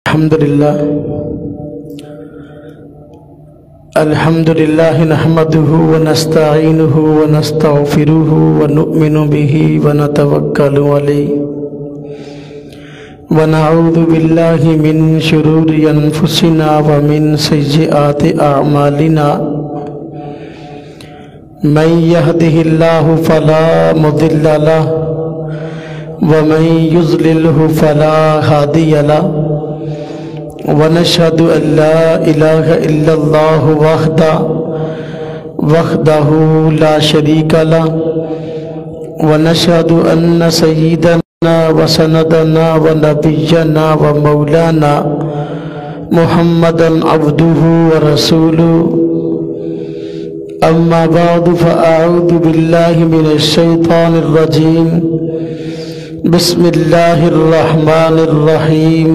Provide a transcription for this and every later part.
الحمد لله نحمده ونستعينه ونستغفره ونؤمن به ونتوكل عليه ونعوذ بالله من شرور أنفسنا ومن سيئات أعمالنا من يهده الله فلا مضل له ومن يضلله فلا هادي له ونشهد أن لا إله إلا الله وحده لا شريك له ونشهد أن سيدنا وسندنا ونبينا ومولانا محمدا عبده ورسوله أما بعد فأعوذ بالله من الشيطان الرجيم بسم الله الرحمن الرحيم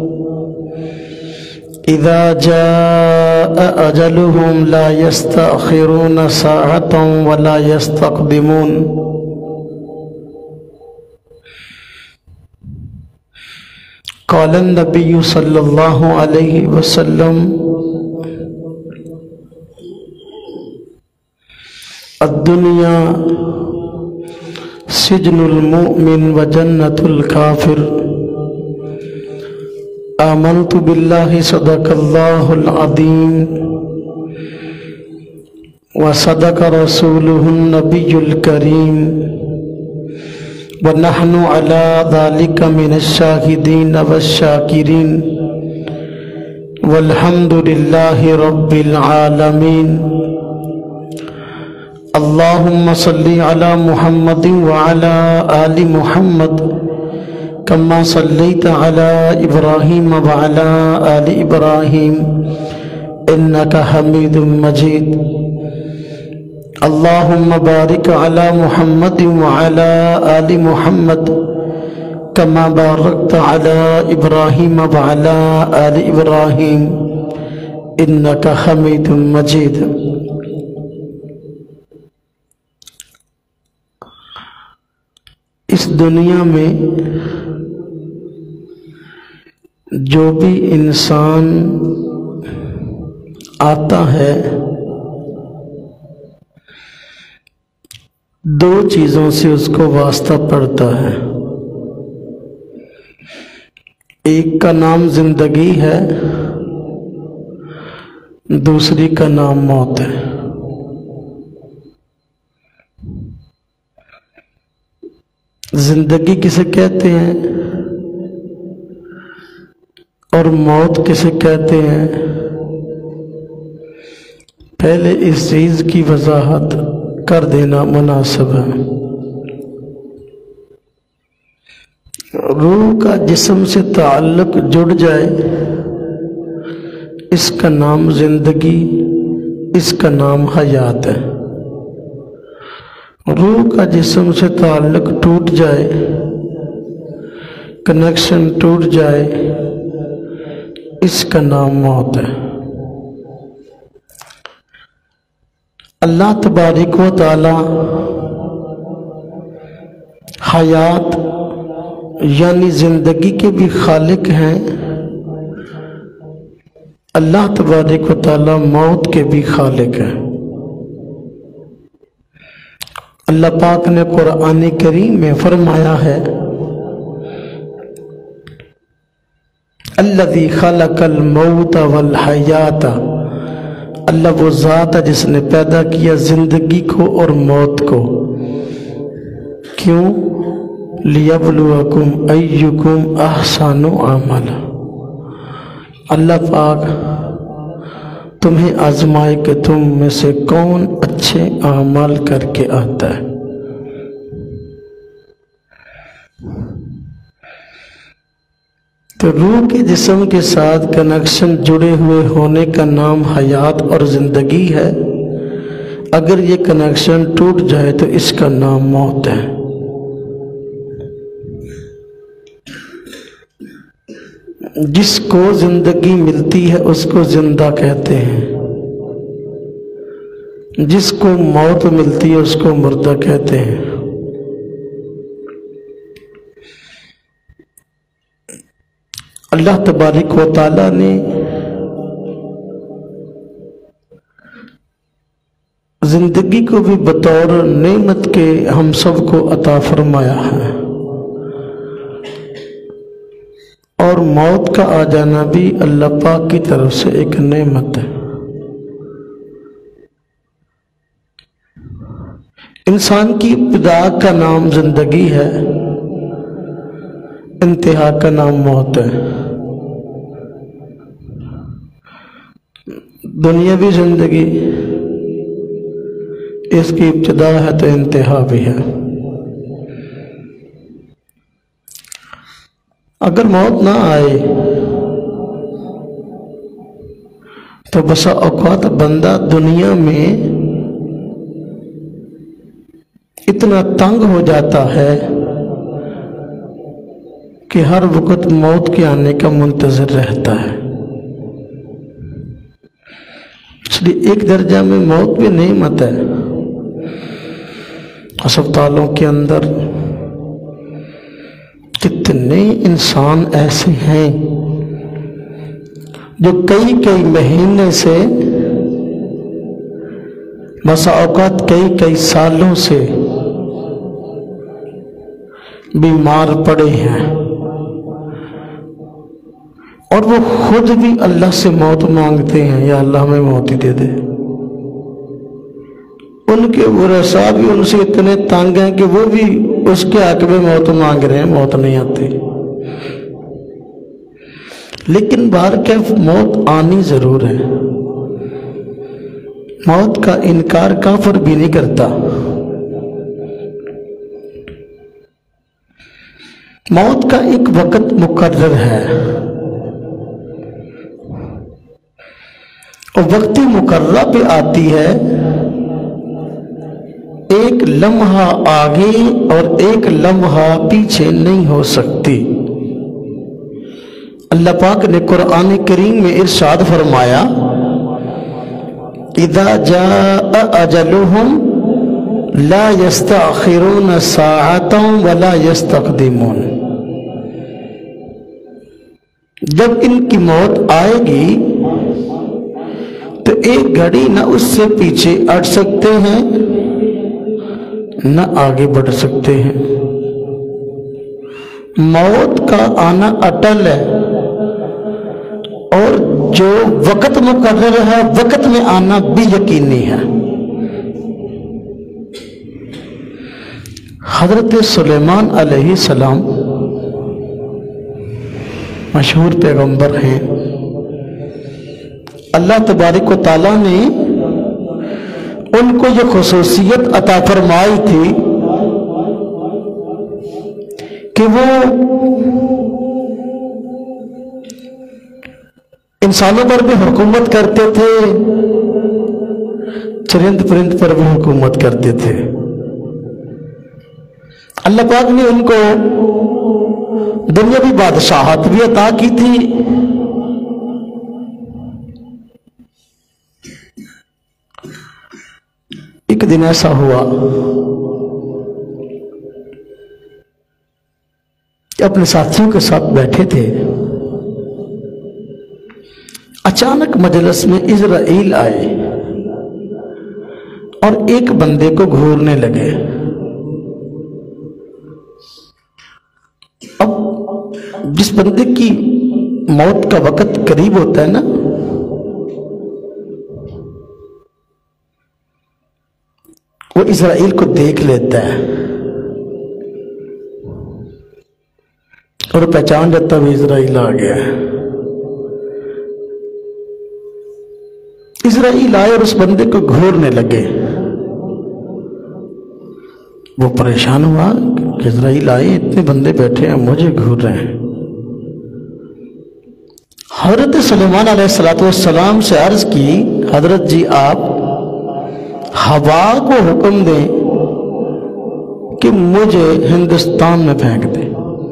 إذا جاء أجلهم لا يستأخرون ساعة ولا يستقدمون قال النبي صلى الله عليه وسلم الدنيا سجن المؤمن وجنة الكافر آمنت بالله صدق الله العظيم وصدق رسوله النبي الكريم ونحن على ذلك من الشاهدين والشاكرين والحمد لله رب العالمين اللهم صل على محمد وعلى آل محمد كما صليت على إبراهيم وعلى آل إبراهيم إنك حميد مجيد اللهم بارك على محمد وعلى آل محمد كما باركت على إبراهيم وعلى آل إبراهيم إنك حميد مجيد اس دنیا میں جو بھی انسان آتا ہے دو چیزوں سے اس کو واسطہ پڑتا ہے. ایک کا نام زندگی ہے، دوسری کا نام موت ہے. زندگی کسے کہتے ہیں اور موت کسے کہتے ہیں؟ پہلے اس چیز کی وضاحت کر دینا مناسب ہے. روح کا جسم سے تعلق جڑ جائے اس کا نام زندگی، اس کا نام حیات ہے. روح کا جسم سے تعلق ٹوٹ جائے، کنیکشن ٹوٹ جائے، اس کا نام موت ہے. اللہ تبارک و تعالی حیات یعنی زندگی کے بھی خالق ہیں، اللہ تبارک و تعالی موت کے بھی خالق ہیں. اللہ پاک نے قرآن کریم میں فرمایا ہے الذی خلق الموت والحیات، اللہ وہ ذات ہے جس نے پیدا کیا زندگی کو اور موت کو. کیوں؟ لیبلوکم ایکم احسن عملا، اللہ پاک تمہیں آزمائے کہ تم میں سے کون اچھے اعمال کر کے آتا ہے. تو روح کے جسم کے ساتھ کنیکشن جڑے ہوئے ہونے کا نام حیات اور زندگی ہے. اگر یہ کنیکشن ٹوٹ جائے تو اس کا نام موت ہے. جس کو زندگی ملتی ہے اس کو زندہ کہتے ہیں، جس کو موت ملتی ہے اس کو مردہ کہتے ہیں. اللہ تبارک و تعالیٰ نے زندگی کو بھی بطور نعمت کے ہم سب کو عطا فرمایا ہے، اور موت کا آ جانا بھی اللہ پاک کی طرف سے ایک نعمت ہے۔ انسان کی ابتدا کا نام زندگی ہے، انتہا کا نام موت ہے۔ دنیاوی زندگی اس کی ابتدا ہے تو انتہا بھی ہے۔ اگر موت نہ آئے تو بسا اوقات بندہ دنیا میں اتنا تنگ ہو جاتا ہے کہ ہر وقت موت کے آنے کا منتظر رہتا ہے۔ اس لیے ایک درجہ میں موت بھی نعمت ہے۔ ہسپتالوں کے اندر کتنے انسان ایسے ہیں جو کئی مہینے سے، بسا اوقات کئی سالوں سے بیمار پڑے ہیں، اور وہ خود بھی اللہ سے موت مانگتے ہیں، یا اللہ ہمیں موت ہی دے دے۔ ان کے ورثاء بھی ان سے اتنے تنگ ہیں کہ وہ بھی اس کے حق میں موت مانگ رہے ہیں، موت نہیں آتی۔ لیکن بہرکیف موت آنی ضرور ہے۔ موت کا انکار کافر بھی نہیں کرتا۔ موت کا ایک وقت مقرر ہے، اور وقت مقررہ پہ آتی ہے، ایک لمحہ آگے اور ایک لمحہ پیچھے نہیں ہو سکتی۔ اللہ پاک نے قرآن کریم میں ارشاد فرمایا، اذا جاء اجلهم لا يستأخرون ساعة ولا يستقدمون۔ جب ان کی موت آئے گی تو ایک گھڑی نہ اس سے پیچھے ہٹ سکتے ہیں نہ آگے بڑھ سکتے ہیں۔ موت کا آنا اٹل ہے، اور جو وقت مقرر ہے وقت میں آنا بھی یقینی ہے۔ حضرت سلیمان علیہ السلام مشہور پیغمبر ہیں۔ اللہ تبارک و تعالیٰ نے ان کو یہ خصوصیت عطا فرمائی تھی کہ وہ انسانوں پر بھی حکومت کرتے تھے، چرند پرند پر بھی حکومت کرتے تھے۔ اللہ پاک نے ان کو دنیاوی بادشاہت بھی عطا کی تھی، ایک دن ایسا ہوا کہ اپنے ساتھیوں کے ساتھ بیٹھے تھے، اچانک مجلس میں اسرائیل آئے اور ایک بندے کو گھورنے لگے۔ اب جس بندے کی موت کا وقت قریب ہوتا ہے نا، وہ اسرائیل کو دیکھ لیتا ہے اور پہچان جاتا ہے اسرائیل آ گیا ہے۔ اسرائیل آئے اور اس بندے کو گھورنے لگے۔ وہ پریشان ہوا کہ اسرائیل آئے، اتنے بندے بیٹھے ہیں، مجھے گھور رہے ہیں۔ حضرت سلیمان علیہ السلام سے عرض کی، حضرت جی آپ ہوا کو حکم دیں کہ مجھے ہندوستان میں پھینک دیں۔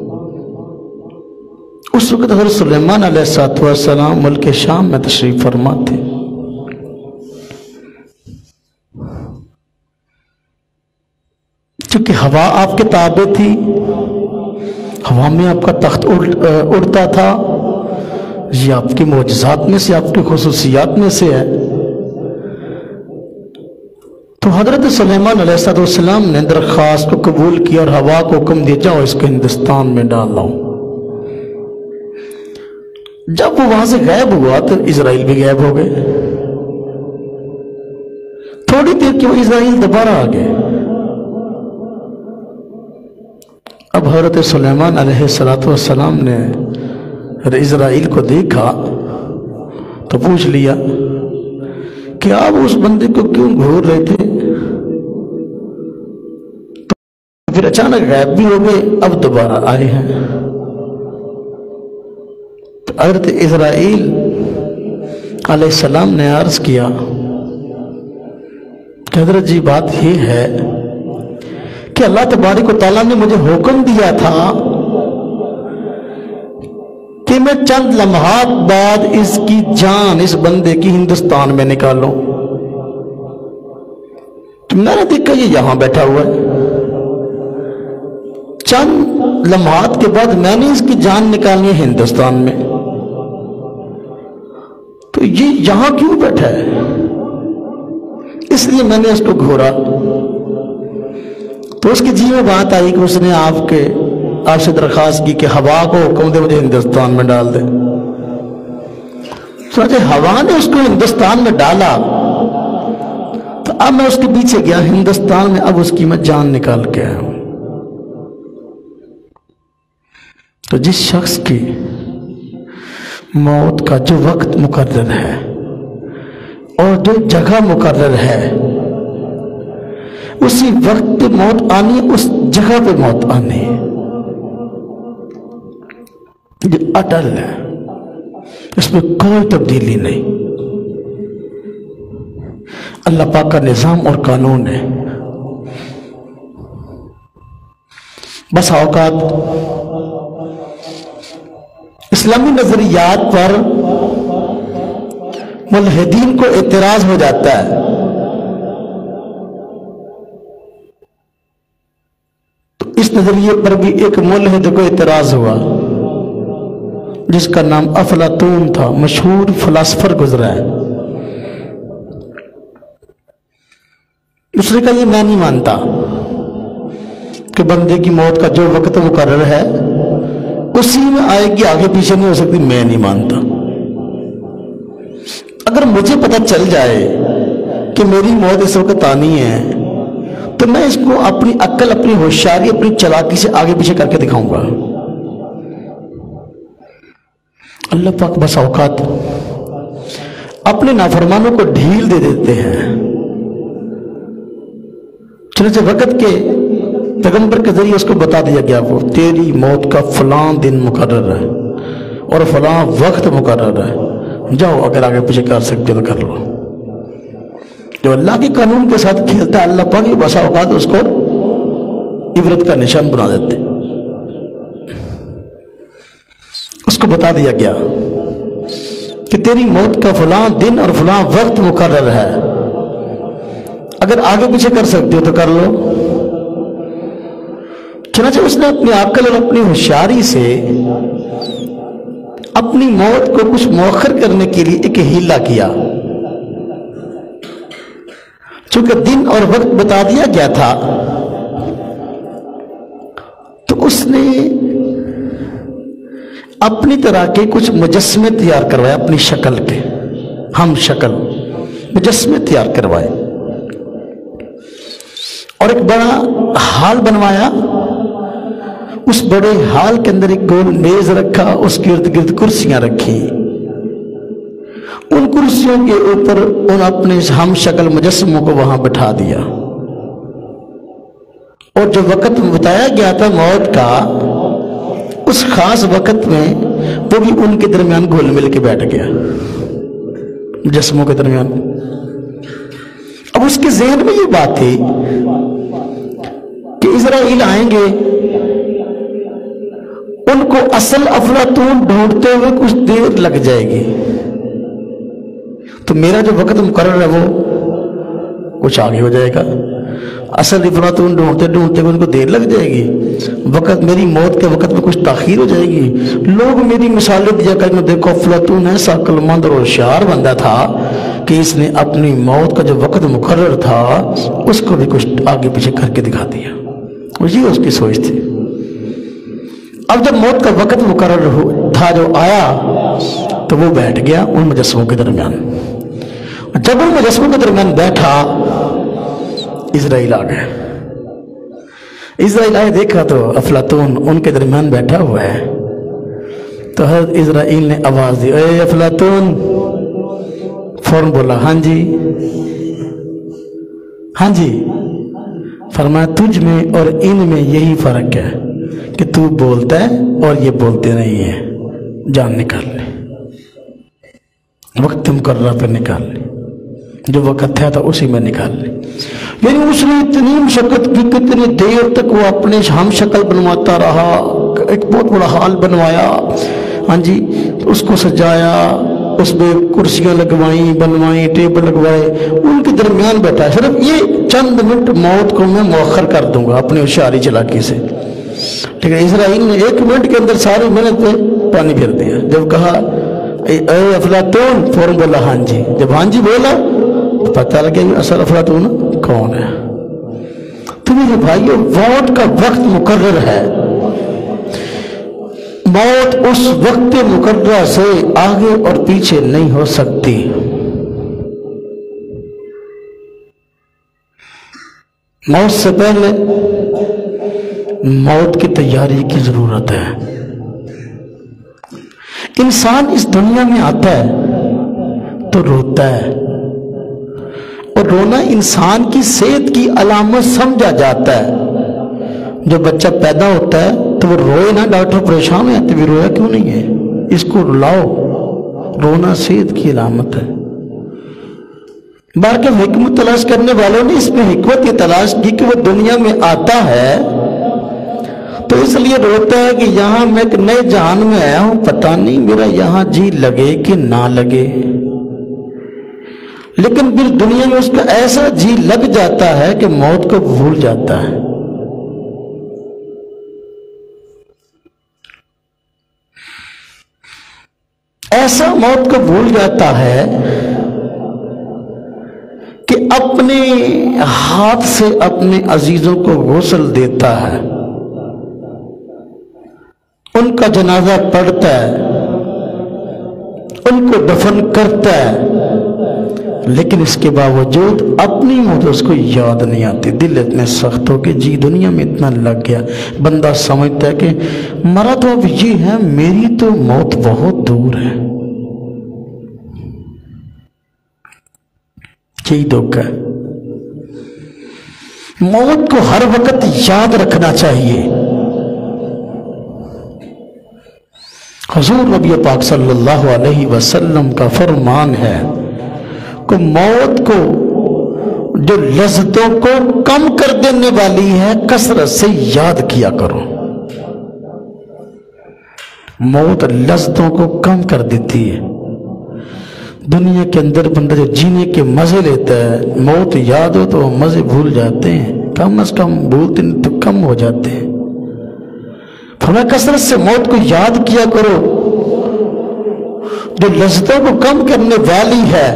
اس وقت حضرت سلیمان علیہ السلام ملک شام میں تشریف فرما تھے۔ چونکہ ہوا آپ کے تابع تھی، ہوا میں آپ کا تخت اڑتا تھا، یہ آپ کی معجزات میں سے، آپ کی خصوصیات میں سے ہے۔ تو حضرت سلیمان علیہ السلام نے درخواست کو قبول کیا اور ہوا کو حکم دیا جاؤ اس کو ہندوستان میں ڈال لاؤ۔ جب وہ وہاں سے غائب ہوا تو اسرائیل بھی غائب ہو گئے۔ تھوڑی دیر کے وہ اسرائیل دوبارہ آ گئے۔ اب حضرت سلیمان علیہ السلام نے اسرائیل کو دیکھا تو پوچھ لیا کہ آپ اس بندے کو کیوں گھور رہے تھے؟ تو پھر اچانک غائب بھی ہو گئے، اب دوبارہ آئے ہیں۔ تو حضرت اسرائیل علیہ السلام نے عرض کیا کہ حضرت جی بات یہ ہے کہ اللہ تبارک و تعالیٰ نے مجھے حکم دیا تھا کہ میں چند لمحات بعد اس کی جان اس بندے کی ہندوستان میں نکالوں۔ تو میں نے دیکھا یہ یہاں بیٹھا ہوا ہے، چند لمحات کے بعد میں نے اس کی جان نکالنی ہے ہندوستان میں، تو یہ یہاں کیوں بیٹھا ہے؟ اس لیے میں نے اس کو گھورا۔ تو اس کی جی میں بات آئی کہ اس نے آپ سے درخواست کی کہ ہوا کو حکم دے مجھے ہندوستان میں ڈال دے۔ سوچے ہوا نے اس کو ہندوستان میں ڈالا، تو اب میں اس کے پیچھے گیا ہندوستان میں، اب اس کی میں جان نکال کے آیا ہوں۔ تو جس شخص کی موت کا جو وقت مقرر ہے اور جو جگہ مقرر ہے، اسی وقت پہ موت آنی ہے، اس جگہ پہ موت آنی ہے، یہ اٹل ہے، اس میں کوئی تبدیلی نہیں۔ اللہ پاک کا نظام اور قانون ہے۔ بس اوقات اسلامی نظریات پر ملحدین کو اعتراض ہو جاتا ہے، تو اس نظریے پر بھی ایک ملحد کو اعتراض ہوا جس کا نام افلاطون تھا، مشہور فلاسفر گزرا ہے۔ اس نے کہا یہ میں نہیں مانتا کہ بندے کی موت کا جو وقت مقرر ہے اسی میں آئے گی، آگے پیچھے نہیں ہو سکتی، میں نہیں مانتا۔ اگر مجھے پتہ چل جائے کہ میری موت اس وقت آنی ہے تو میں اس کو اپنی عقل، اپنی ہوشیاری، اپنی چلاکی سے آگے پیچھے کر کے دکھاؤں گا۔ اللہ پاک بس اوقات اپنے نافرمانوں کو ڈھیل دے دیتے ہیں۔ چنانچہ وقت کے پیغمبر کے ذریعے اس کو بتا دیا گیا وہ تیری موت کا فلاں دن مقرر ہے اور فلاں وقت مقرر ہے، جاؤ اگر آگے پیچھے کر سکتے تو کر لو۔ جو اللہ کے قانون کے ساتھ کھیلتا ہے اللہ پاک بسا اوقات اس کو عبرت کا نشان بنا دیتے۔ اس کو بتا دیا گیا کہ تیری موت کا فلاں دن اور فلاں وقت مقرر ہے، اگر آگے پیچھے کر سکتے ہو تو کر لو۔ چنانچہ اس نے اپنی عقل اور اپنی ہوشیاری سے اپنی موت کو کچھ مؤخر کرنے کے لیے ایک ہیلا کیا۔ چونکہ دن اور وقت بتا دیا گیا تھا تو اس نے اپنی طرح کے کچھ مجسمے تیار کروائے، اپنی شکل کے ہم شکل مجسمے تیار کروائے اور ایک بڑا ہال بنوایا۔ اس بڑے ہال کے اندر ایک گول میز رکھا، اس کے ارد گرد کرسیاں رکھی، ان کرسیوں کے اوپر ان اپنے ہم شکل مجسموں کو وہاں بٹھا دیا، اور جو وقت بتایا گیا تھا موت کا اس خاص وقت میں وہ بھی ان کے درمیان گھل مل کے بیٹھ گیا، مجسموں کے درمیان۔ اب اس کے ذہن میں یہ بات تھی کہ اسرائیل آئیں گے، ان کو اصل افلاطون ڈھونڈتے ہوئے کچھ دیر لگ جائے گی، تو میرا جو وقت مقرر ہے وہ کچھ آگے ہو جائے گا۔ اصل افلاطون ڈھونڈتے ڈھونڈتے ان کو دیر لگ جائے گی، وقت میری موت کے وقت میں کچھ تاخیر ہو جائے گی، لوگ میری مثالیں دیا کریں دیکھو افلاطون ایسا عقل مند اور ہوشیار بندہ تھا کہ اس نے اپنی موت کا جو وقت مقرر تھا اس کو بھی کچھ آگے پیچھے کر کے دکھا دیا، یہ اس کی سوچ تھی۔ اب جب موت کا وقت مقرر تھا جو آیا تو وہ بیٹھ گیا ان مجسموں کے درمیان۔ جب ان مجسموں کے درمیان بیٹھا اسرائیل آ گئے، اسرائیل آئے دیکھا تو افلاطون ان کے درمیان بیٹھا ہوا ہے، تو حضرت اسرائیل نے آواز دی اے افلاطون، فوراً بولا ہاں جی ہاں جی، فرمایا تجھ میں اور ان میں یہی فرق ہے کہ تو بولتا ہے اور یہ بولتے نہیں ہیں، جان نکال لے، وقت مقررہ پہ نکال لے، جو وقت تھا تو اسی میں نکال لے۔ یعنی اس نے اتنی مشقت کی، کتنی دیر تک وہ اپنے ہم شکل بنواتا رہا، ایک بہت بڑا حال بنوایا، ہاں جی، اس کو سجایا، اس میں کرسیاں لگوائیں، بنوائیں، ٹیبل لگوائے، ان کے درمیان بیٹھا، صرف یہ چند منٹ موت کو میں مؤخر کر دوں گا اپنے ہوشیاری چلاکی سے، ٹھیک ہے۔ اسرائیل نے 1 منٹ کے اندر ساری محنت پہ پانی پھیر دیا۔ جب کہا اے افلاطون، فوراً بولا ہاں جی، جب ہاں جی بولا تو پتہ لگا کہ اصل افلاطون کون ہے۔ تو میرے بھائیو، موت کا وقت مقرر ہے، موت اس وقت مقررہ سے آگے اور پیچھے نہیں ہو سکتی۔ موت سے پہلے موت کی تیاری کی ضرورت ہے۔ انسان اس دنیا میں آتا ہے تو روتا ہے، اور رونا انسان کی صحت کی علامت سمجھا جاتا ہے۔ جو بچہ پیدا ہوتا ہے تو وہ روئے نا، ڈاکٹر پریشان ہے تو بھی رویا کیوں نہیں ہے، اس کو رلاؤ، رونا صحت کی علامت ہے۔ باقی حکمت تلاش کرنے والوں نے اس میں حکمت یہ تلاش کی کہ وہ دنیا میں آتا ہے تو اس لیے روتا ہے کہ یہاں میں ایک نئے جہان میں آیا ہوں، پتہ نہیں میرا یہاں جی لگے کہ نہ لگے، لیکن پھر دنیا میں اس کا ایسا جی لگ جاتا ہے کہ موت کو بھول جاتا ہے۔ ایسا موت کو بھول جاتا ہے کہ اپنے ہاتھ سے اپنے عزیزوں کو غسل دیتا ہے، ان کا جنازہ پڑھتا ہے، ان کو دفن کرتا ہے، لیکن اس کے باوجود اپنی موت اس کو یاد نہیں آتی، دل اتنے سخت ہو کہ جی دنیا میں اتنا لگ گیا، بندہ سمجھتا ہے کہ مرا تو اب یہ ہے، میری تو موت بہت دور ہے۔ یہی دکھ ہے۔ موت کو ہر وقت یاد رکھنا چاہیے۔ حضور نبی پاک صلی اللہ علیہ وسلم کا فرمان ہے کہ موت کو جو لذتوں کو کم کر دینے والی ہے کثرت سے یاد کیا کرو۔ موت لذتوں کو کم کر دیتی ہے۔ دنیا کے اندر بندہ جو جینے کے مزے لیتا ہے، موت یاد ہو تو وہ مزے بھول جاتے ہیں، کم از کم بھولتے نہیں تو کم ہو جاتے ہیں۔ فرمایا کثرت سے موت کو یاد کیا کرو جو لذتوں کو کم کرنے والی ہے۔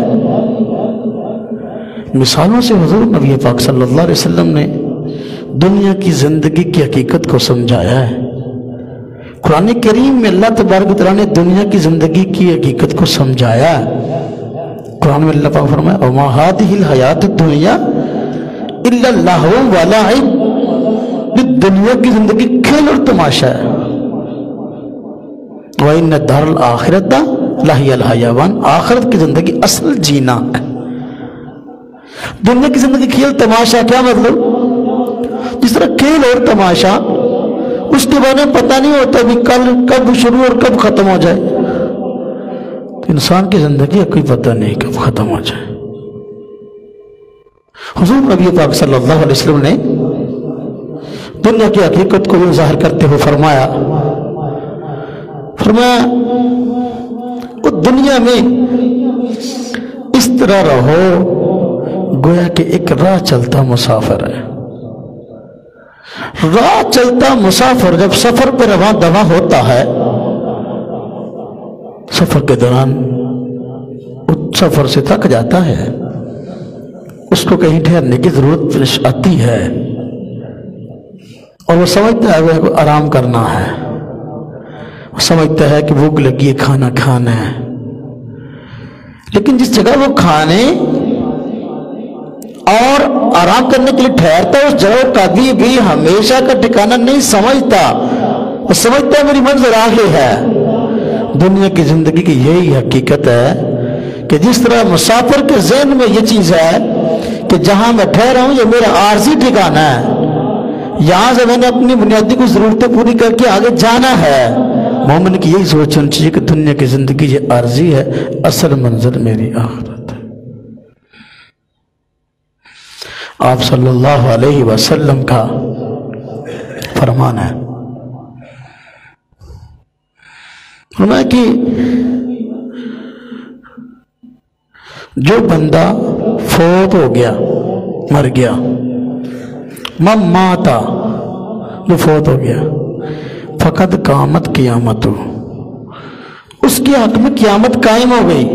مثالوں سے حضور نبی پاک صلی اللہ علیہ وسلم نے دنیا کی زندگی کی حقیقت کو سمجھایا ہے۔ قرآن کریم میں اللہ تبارک و تعالیٰ نے دنیا کی زندگی کی حقیقت کو سمجھایا ہے۔ قرآن میں اللہ پاک فرمایا وَمَا هَٰذِهِ الْحَيَاةُ الدُّنْيَا إِلَّا اللَّهُ وَلَعِبٌ، دنیا کی زندگی کھیل اور تماشا ہے۔ وَإِنَّ الدَّارَ الْآخِرَةَ لَهِيَ الْحَيَوَانُ، آخرت کی زندگی اصل جینا ہے۔ دنیا کی زندگی کھیل تماشا کیا مطلب؟ جس طرح کھیل اور تماشا اس کے بارے میں پتہ نہیں ہوتا بھی کل کب شروع اور کب ختم ہو جائے، انسان کی زندگی کوئی پتہ نہیں کب ختم ہو جائے۔ حضور نبی پاک صلی اللہ علیہ وسلم نے دنیا کی حقیقت کو ظاہر کرتے ہوئے فرمایا وہ دنیا میں اس طرح رہو گویا کہ ایک راہ چلتا مسافر ہے۔ راہ چلتا مسافر جب سفر پہ رواں دواں ہوتا ہے، سفر کے دوران سفر سے تھک جاتا ہے، اس کو کہیں ٹھہرنے کی ضرورت پیش آتی ہے اور وہ سمجھتا ہے وہ آرام کرنا ہے، وہ سمجھتا ہے کہ بھوک لگی ہے، کھانا کھانا ہے، لیکن جس جگہ وہ کھانے اور آرام کرنے کے لیے ٹھہرتا ہے اس جگہ کبھی بھی ہمیشہ کا ٹھکانہ نہیں سمجھتا، وہ سمجھتا ہے میری منزل آگے ہے۔ دنیا کی زندگی کی یہی حقیقت ہے کہ جس طرح مسافر کے ذہن میں یہ چیز ہے کہ جہاں میں ٹھہرا ہوں یہ میرا عارضی ٹھکانہ ہے، یہاں سے میں نے اپنی بنیادی کچھ ضرورتیں پوری کر کے آگے جانا ہے۔ مومن کی یہی سوچ ہونی چاہیے کہ دنیا کی زندگی یہ عارضی ہے، اصل منزل میری آخرت ہے۔ آپ صلی اللہ علیہ وسلم کا فرمان ہے، فرمایا کہ جو بندہ فوت ہو گیا، مر گیا، من ماتا، جو فوت ہو گیا، فقد قامت قیامت، اس کے حق میں قیامت قائم ہو گئی۔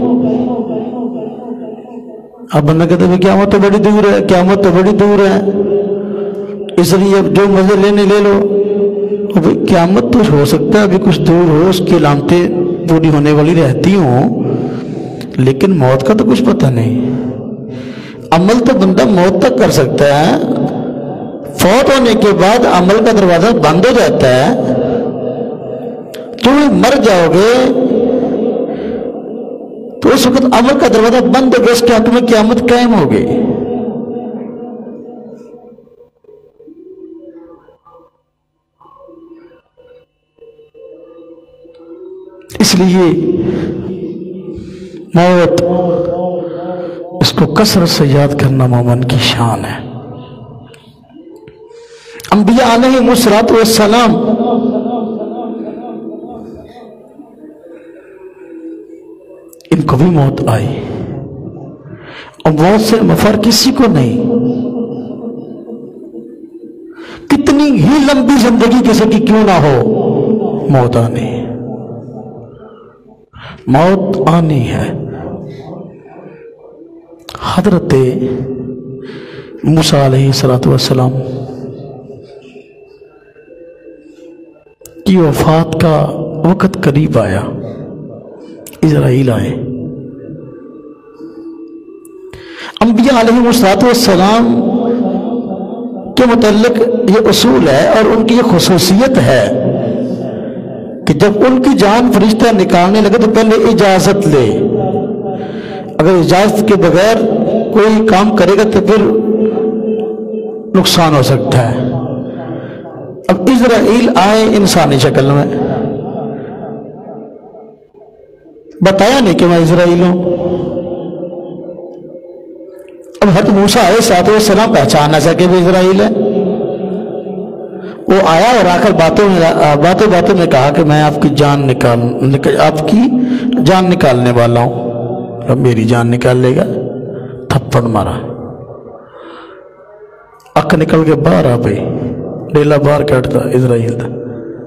اب بندہ کہتے ہیں قیامت تو بڑی دور ہے، قیامت تو بڑی دور ہے، اس لیے جو مزے لینے لے لو۔ ابھی قیامت تو ہو سکتا ہے ابھی کچھ دور ہو، اس کی علامتیں پوری ہونے والی رہتی ہوں، لیکن موت کا تو کچھ پتہ نہیں۔ عمل تو بندہ موت تک کر سکتا ہے، فوت ہونے کے بعد عمل کا دروازہ بند ہو جاتا ہے۔ تم مر جاؤ گے تو اس وقت عمل کا دروازہ بند ہو گیا، اس کے حق میں قیامت قائم ہو گئی۔ اس لیے موت اس کو کثرت سے یاد کرنا مومن کی شان ہے۔ انبیاء علیہم السلام ان کو بھی موت آئی، اور موت سے مفر کسی کو نہیں۔ کتنی ہی لمبی زندگی کسی کی کیوں نہ ہو، موت آنی ہے، موت آنی ہے۔ حضرت موسیٰ علیہ السلام کی وفات کا وقت قریب آیا، اسرائیل آئے۔ انبیاء علیہ السلام کے متعلق یہ اصول ہے اور ان کی یہ خصوصیت ہے کہ جب ان کی جان فرشتہ نکالنے لگے تو پہلے اجازت لے، اگر اجازت کے بغیر کوئی کام کرے گا تو پھر نقصان ہو سکتا ہے۔ اب اسرائیل آئے انسانی شکل میں، بتایا نہیں کہ میں اسرائیل ہوں۔ اب حضرت موسیٰ علیہ السلام پہچان نہ سکے وہ اسرائیل ہے، وہ آیا اور آ کر باتوں میں کہا کہ میں آپ کی جان نکالنے والا ہوں۔ اب میری جان نکال لے گا، تھپڑ مارا، اک نکل کے باہر آ گئی، ڈیلا باہر کاٹتا اسرائیل تھا۔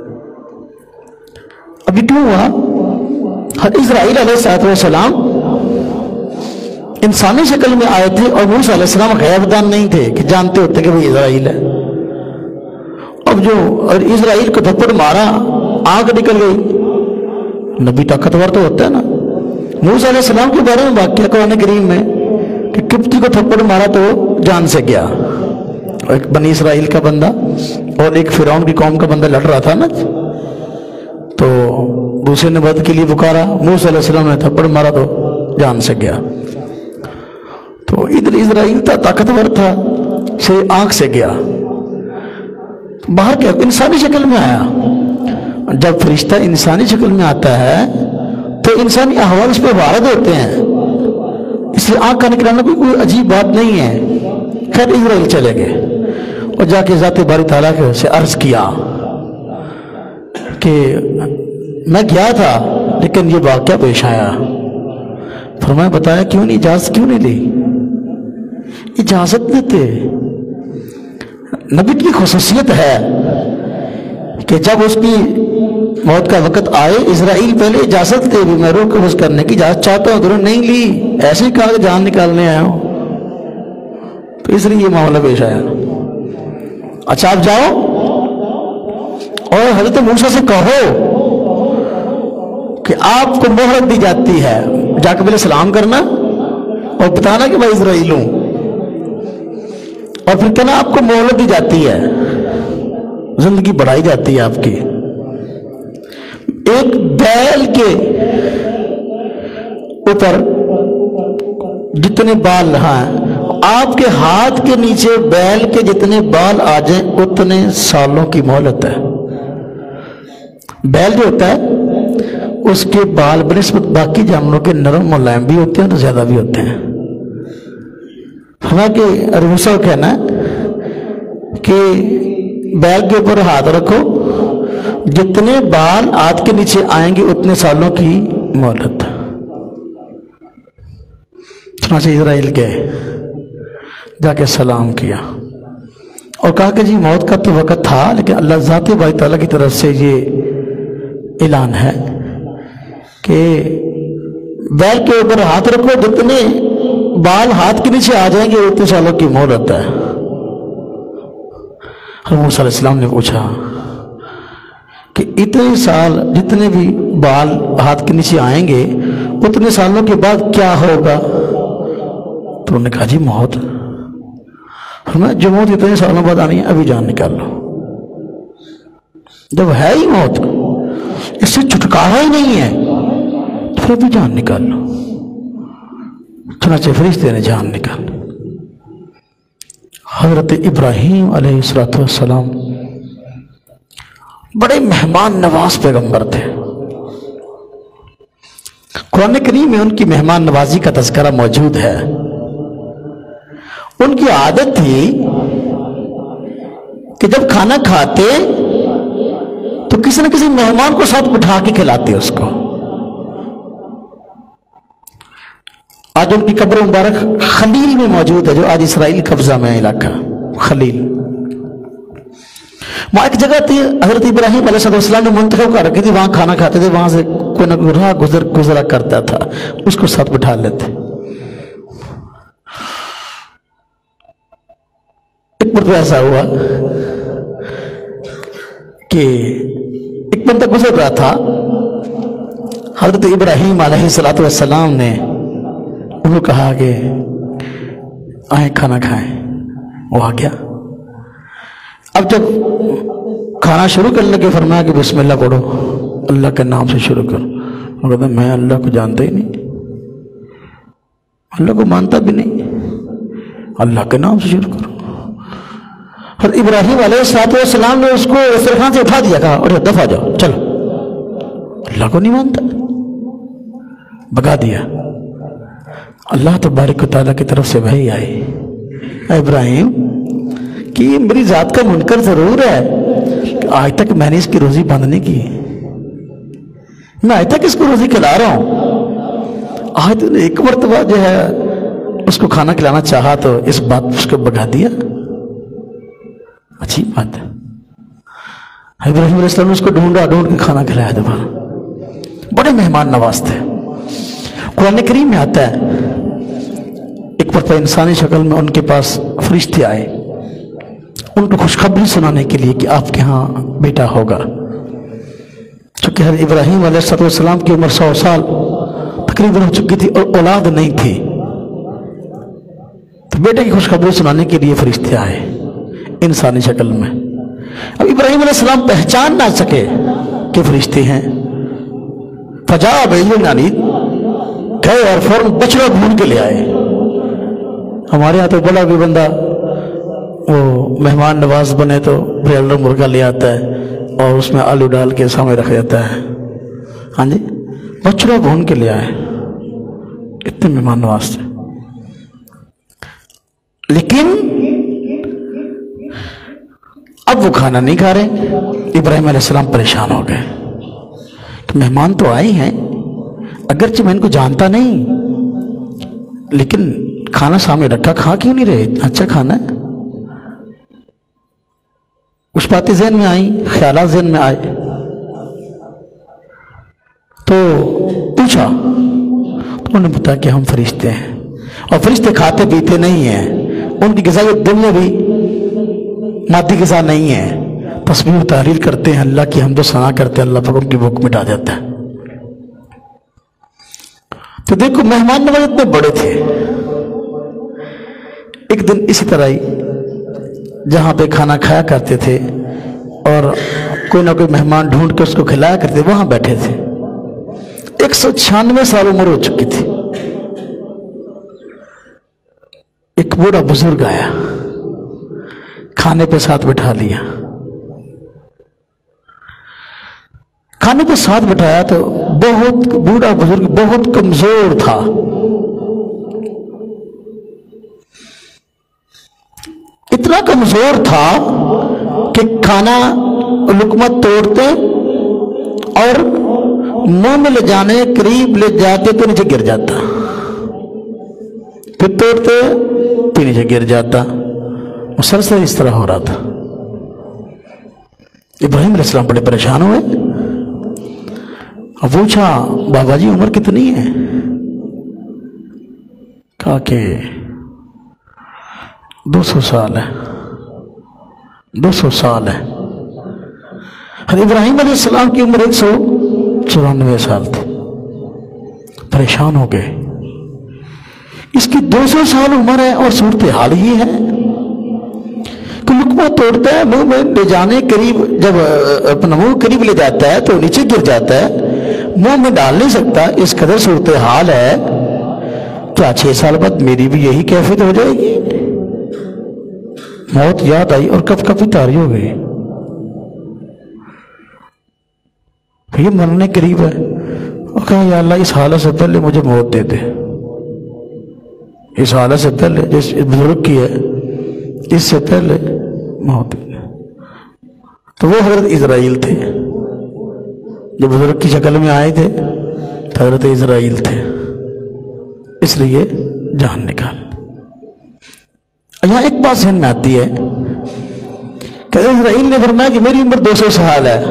ابھی کیوں ہوا؟ اسرائیل علیہ السلام انسانی شکل میں آئے تھے اور موسیٰ علیہ السلام غیب دان نہیں تھے کہ جانتے ہوتے کہ وہ اسرائیل ہے۔ اب جو اسرائیل کو تھپڑ مارا، آنکھ نکل گئی۔ نبی طاقتور تو ہوتا ہے نا۔ موسیٰ علیہ السلام کے بارے میں واقعہ قرآن کریم میں کہ قبطی کو تھپڑ مارا تو جان سے گیا، ایک بنی اسرائیل کا بندہ اور ایک فرعون کی قوم کا بندہ لڑ رہا تھا نا، تو دوسرے نے مدد کے لیے پکارا، موسیٰ علیہ السلام نے تھپڑ مارا تو جان سے گیا۔ تو ادھر اسرائیل تھا، طاقتور تھا، سے آنکھ سے گیا، باہر کیا انسانی شکل میں آیا۔ جب فرشتہ انسانی شکل میں آتا ہے تو انسانی احوال اس پہ وارد ہوتے ہیں، اس لیے آنکھ کا نکلانا کوئی عجیب بات نہیں ہے۔ خیر اسرائیل چلے گئے اور جا کے ذات باری تعالیٰ کے سے عرض کیا کہ میں گیا تھا لیکن یہ واقعہ پیش آیا۔ فرمایا بتایا کیوں نہیں، اجازت کیوں نہیں لی؟ اجازت نہ تھے، नबी की खुसूसियत है कि जब उसकी मौत का वक़्त आए, इजराइल पहले इजाज़त दे भी, मैं रूह कब्ज़ करने की इजाज़त चाहता हूँ, तुमने नहीं ली, ऐसे ही कहा कि जान निकालने आया हूँ, तो इसलिए ये मामला पेश आया। अच्छा आप जाओ और हज़रत मूसा से कहो कि आपको मोहलत दी जाती है, जाकर पहले सलाम करना और बताना कि मैं इजराइल हूं, और फिर कहना आपको मोहलत दी जाती है, जिंदगी बढ़ाई जाती है आपकी। एक बैल के ऊपर जितने बाल हैं, आपके हाथ के नीचे बैल के जितने बाल आ जाए उतने सालों की मोहलत है। बैल जो होता है उसके बाल बनिस्बत बाकी जानवरों के नरम मुलायम भी होते हैं तो ज्यादा भी होते हैं। हालांकि अरबूसा का कहना है कि बैल के ऊपर हाथ रखो, जितने बाल हाथ के नीचे आएंगे उतने सालों की मोहलत। चुनांचे इजराइल गए, जाके सलाम किया और कहा कि जी मौत का तो वक़्त था, लेकिन अल्लाह ज़ात बारी ताला की तरफ से ये ऐलान है कि बैल के ऊपर हाथ रखो, जितने बाल हाथ के नीचे आ जाएंगे उतने सालों की मोहलत है। हज़रत मूसा अलैहिस्सलाम ने पूछा कि इतने साल जितने भी बाल हाथ के नीचे आएंगे उतने सालों के बाद क्या होगा? तो उन्होंने कहा जी मौत। फरमाया जो मौत इतने सालों बाद आनी है अभी जान निकाल लो, जब है ही मौत, इससे छुटकारा ही नहीं है, तो फिर भी जान निकाल लो। चुनांचे फरिश्ते ने जान निकाल। हजरत इब्राहीम अलैहिस्सलाम बड़े मेहमान नवाज पैगंबर थे। कुरान करीम में उनकी मेहमान नवाजी का तज़किरा मौजूद है। उनकी आदत थी कि जब खाना खाते तो किसी न किसी मेहमान को साथ बिठा के खिलाते उसको। आज उनकी कब्र मुबारक खलील में मौजूद है, जो आज इसराइल कब्जा में इलाका खलील। वहां एक जगह थी, हजरत इब्राहीम अलैहिस्सलाम ने मुंतखब कर रखी थी, वहां खाना खाते थे, वहां से कोई ना कोई राह गुजरा करता था, उसको साथ बिठा लेते। एक बार तो ऐसा हुआ कि एक बंदा गुजर रहा था, हजरत इब्राहीम अलैहिस्सलाम ने उनको कहा कि आए खाना खाएं। वो आ गया। अब जब खाना शुरू करने लगे फरमाया कि बिस्मिल्लाह पढ़ो, अल्लाह के नाम से शुरू करो। वो कहता मैं अल्लाह को जानता ही नहीं, अल्लाह को मानता भी नहीं, अल्लाह के नाम से शुरू करो। और इब्राहीम अलैहिस्सलाम ने उसको दस्तरखान से उठा दिया, कहा और दफा जाओ चलो, अल्लाह को नहीं मानता, भगा दिया। अल्लाह तबारक व तआला की तरफ से वही आई, इब्राहीम कि मेरी जात का मुनकर जरूर है कि आज तक मैंने इसकी रोजी बंद नहीं की, मैं आज तक इसको रोजी खिला रहा हूं, आज तूने एक मरतबा जो है उसको खाना खिलाना चाहा तो इस बात उसको भगा दिया। अच्छी बात है। इब्राहीम अलैहिस्सलाम ने उसको ढूंढ के खाना खिलाया दोबारा। बड़े मेहमान नवाज थे। कुरान करीम में आता है एक बार इंसानी शक्ल में उनके पास फरिश्ते आए, उनको खुशखबरी सुनाने के लिए कि आपके यहाँ बेटा होगा। चूंकि हज़रत इब्राहीम अलैहिस्सलाम की उम्र 100 साल तकरीबन हो चुकी थी और औलाद नहीं थी, तो बेटे की खुशखबरी सुनाने के लिए फरिश्ते आए इंसानी शक्ल में। अब इब्राहीम अलैहिस्सलाम पहचान ना सके कि फरिश्ते हैं। फजा नानी गए और फौरन बछड़ा ढूंढ के ले आए। हमारे यहाँ तो बड़ा भी बंदा वो मेहमान नवाज बने तो ब्रॉयलर मुर्गा ले आता है और उसमें आलू डाल के सामने रख देता है। हाँ जी, बछड़ा ढूंढ के ले आए, इतने मेहमान नवाज थे। लेकिन अब वो खाना नहीं खा रहे। इब्राहीम अलैहिस्सलाम परेशान हो गए कि मेहमान तो आए हैं, अगरचे मैं इनको जानता नहीं, लेकिन खाना सामने रखा, खा क्यों नहीं रहे? अच्छा खाना है। کچھ باتیں ذہن میں آئیں، خیالات ذہن میں آئے تو پوچھا، تو انہوں نے بتایا کہ ہم فرشتے ہیں، اور فرشتے کھاتے پیتے نہیں ہیں، ان کی غذا یہ دنیا بھی مادی غذا نہیں ہے، تسبیح و تحلیل کرتے ہیں، اللہ کی حمد و ثنا کرتے ہیں، اللہ پاک ان کی بھوک مٹا دیتا ہے۔ تو دیکھو مہمان نواز اتنے بڑے تھے۔ ایک دن اسی طرح ہی جہاں پہ کھانا کھایا کرتے تھے اور کوئی نہ کوئی مہمان ڈھونڈ کے اس کو کھلایا کرتے، وہاں بیٹھے تھے۔ 196 سال عمر ہو چکی تھی۔ ایک بوڑھا بزرگ آیا، کھانے پہ ساتھ بٹھا لیا۔ کھانے پہ ساتھ بٹھایا تو بہت بوڑھا بزرگ بہت کمزور تھا، اتنا کمزور تھا کہ کھانا لقمہ توڑتے اور منہ میں لے جانے قریب لے جاتے تو نیچے گر جاتا، پھر توڑتے پھر نیچے گر جاتا، مسلسل اس طرح ہو رہا تھا۔ ابراہیم علیہ السلام بڑے پریشان ہوئے، اب پوچھا بابا جی عمر کتنی ہے؟ کہا کہ 200 سال ہے، 200 سال ہے۔ حضرت ابراہیم علیہ السلام کی عمر 194 سال تھی۔ پریشان ہو گئے، اس کی 200 سال عمر ہے اور صورتحال ہی ہے کہ لقمہ توڑتا ہے، منہ میں لے جانے قریب، جب اپنا منہ قریب لے جاتا ہے تو نیچے گر جاتا ہے، منہ میں ڈال نہیں سکتا، اس قدر صورتحال ہے، کیا 6 سال بعد میری بھی یہی کیفیت ہو جائے گی؟ موت یاد آئی اور کب کبھی طاری ہو گئی، یہ مرنے قریب ہے، اور کہا یا اللہ اس حالت سے پہلے مجھے موت دے دے، اس حالت سے پہلے جس بزرگ کی ہے اس سے پہلے موت دے دے۔ تو وہ حضرت اسرائیل تھے جو بزرگ کی شکل میں آئے تھے، حضرت اسرائیل تھے، اس لیے جان نکال۔ یہاں ایک بات ذہن میں آتی ہے کہ اسرائیل نے فرمایا کہ میری عمر 200 سال ہے،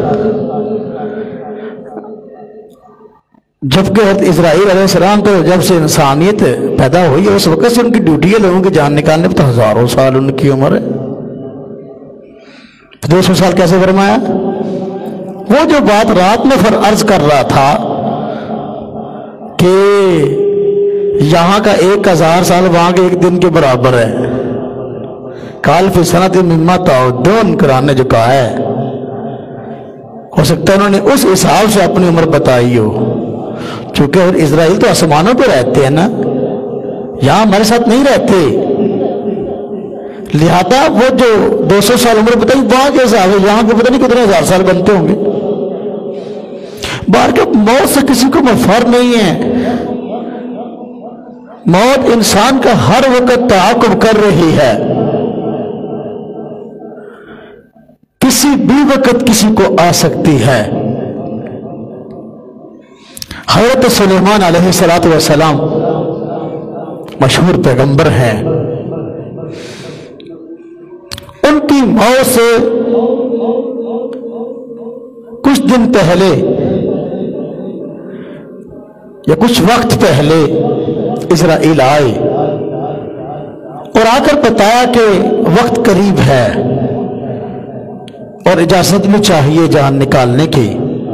جبکہ حضرت اسرائیل علیہ السلام تو جب سے انسانیت پیدا ہوئی ہے اس وقت سے ان کی ڈیوٹی ہے لوگوں کی جان نکالنے پر، تو ہزاروں سال ان کی عمر ہے۔ 200 سال کیسے فرمایا؟ وہ جو بات رات میں عرض کر رہا تھا کہ یہاں کا 1000 سال وہاں کے ایک دن کے برابر ہے، کال فی سنۃ مما تعدون، قرآن نے جو کہا ہے، ہو سکتا ہے انہوں نے اس حساب سے اپنی عمر بتائی ہو، چونکہ اسرائیل تو آسمانوں پہ رہتے ہیں نا، یہاں ہمارے ساتھ نہیں رہتے، لہذا وہ جو 200 سال عمر بتائی وہاں کے حساب ہے، یہاں کے پتہ نہیں کتنے 1000 سال بنتے ہوں گے۔ باہر کے موت سے کسی کو مفر نہیں ہے، موت انسان کا ہر وقت تعاقب کر رہی ہے، کسی بھی وقت کسی کو آ سکتی ہے۔ حضرت سلیمان علیہ السلام مشہور پیغمبر ہیں، ان کی موت سے کچھ دن پہلے یا کچھ وقت پہلے اسرائیل آئے اور آ کر بتایا کہ وقت قریب ہے اور اجازت بھی چاہیے جان نکالنے کی۔